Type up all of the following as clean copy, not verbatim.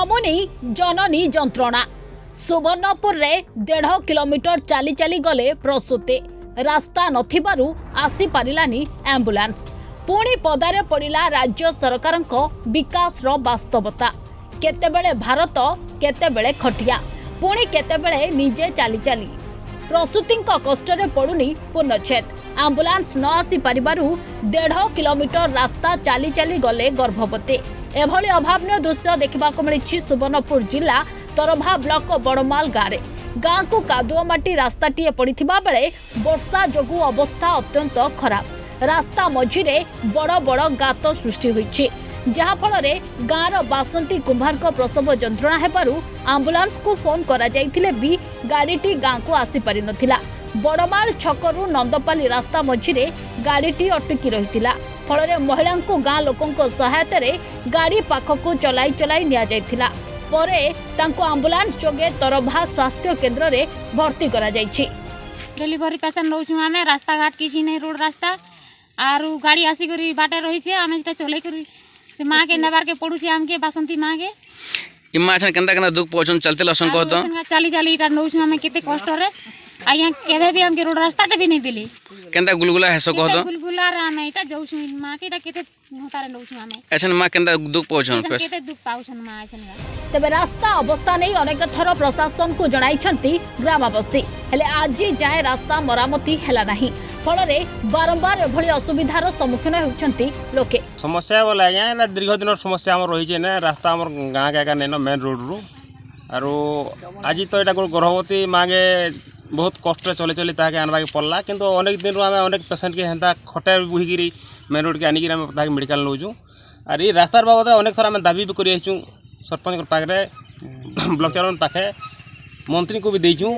थमुनी जननी जंत्रणा सुवर्णपुर रे 1.5 किलोमीटर चाली चाली गले प्रसूति रास्ता नथिबारु आसी पारिलानी एम्बुलेंस पुणी पदारे पड़िला राज्य सरकारंको विकास रो वास्तवता केतेबेले भारत केतेबेले खटिया पुणी केतेबेले निजे चाली चाली प्रसूतिंको कष्टरे पड़ुनी पूर्णछेद एम्बुलेंस न आसी पारिबारु 1.5 किलोमीटर रास्ता चाली चाली गले गर्भवती एभली अभावनीय दृश्य देखा मिली सुवर्णपुर जिला तरभा ब्लॉक बड़माल गाँव को कादुआ माटी रास्ताटीए पड़ता बेले वर्षा जोगु अवस्था अत्यंत खराब रास्ता मझिरे बड़ बड़ गात सृष्टि होइछि जहाफल गाँवर बासंती कुंभार प्रसव जंत्रणा हेबारु आंबुलांस को फोन करा जाइथिले भी गाड़ीटी गाँव को आसी पारि नथिला बड़माल छकरू नंदपाली रास्ता मझिरे गाड़ीटी अटकी रहिथिला फल महिला को गाँ लोकों सहायता गाड़ी पाखक चलाई चलाई निया जाइथिला परे तांको आंबुलांस जोगे तरभा स्वास्थ्य केन्द्र रे भर्ती करा जाइछि डिलीवरी पेशेंट नौछु आमे रास्ता घाट किछि नै रोड रास्ता आरु गाड़ी आसी करी बाटे रही छे आमे जेटा चलै करी से मां के नेबार के पडुछि हमके बासंती मां के इम्मा छन केनता केना दुख पहुंचन चलते लसन को तो चाली चाली इटा नौछु आमे केते कष्ट रे आ यहाँ केबे भी हमके रोड रास्ता भी नहीं दिली केनता गुलगुला हेसो को तो गुलगुला रे आमे इटा जौछु मां के इटा केते होतारे नौछु आमे एछन मां केनता दुख पहुंचन केते दुख पाउछन मां एछन तबे रास्ता अवस्था नहीं अनेक थर प्रशासन को जणाइछंती ग्रामवासी हेले आज जाए रास्ता मरामती हैला नहीं फल बारंबार एभली असुविधार सम्मुखीन होउछंती लोके समस्या बोला ना दीर्घ दिन समस्या हमर रही ना रास्ता हमर गाँ के नहीं मेन रोड रु आरो आज तो यहाँ गर्भवती मागे बहुत कष्ट चले चली ताके आनवा के पड़ला किंतु अनेक दिन आम अनेक पेसेंट के हेन्ता खटे बुहीकि मेन रोड के आनिक मेडिकल नौचु आर ये रास्तार बाबद अनेक थर आम दाबी भी कर सरपंच पाखे ब्लॉक चेयरमैन पाखे मंत्री को भी देचु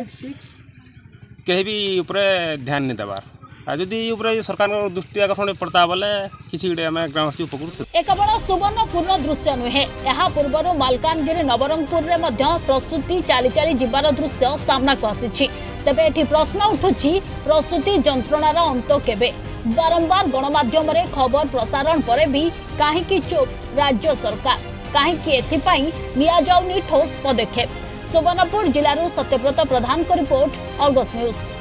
कहीं भी उपरे ध्यान नहीं देवार जदि सरकार दृष्टि आकर्षण पड़ता बोले किसी ग्रामवासी उपकृत एक बड़ सुवर्णपुर दृश्य नुहे यह पूर्व मालकानगिरी नवरंगपुर रे मध्य प्रसूति चाली चाली जीवार दृश्य सामना को आसी तेबे एठी प्रश्न उठुछि प्रसूति जंत्रणार अंत केबे बारंबार गणमाध्यम रे खबर प्रसारण परे भी काहेकि चुप राज्य सरकार काहेकि एथिपाई निया जाउनी ठोस पदक्षेप सुवर्णपुर जिल्लारू सत्यव्रत प्रधान को रिपोर्ट अर्गस न्यूज।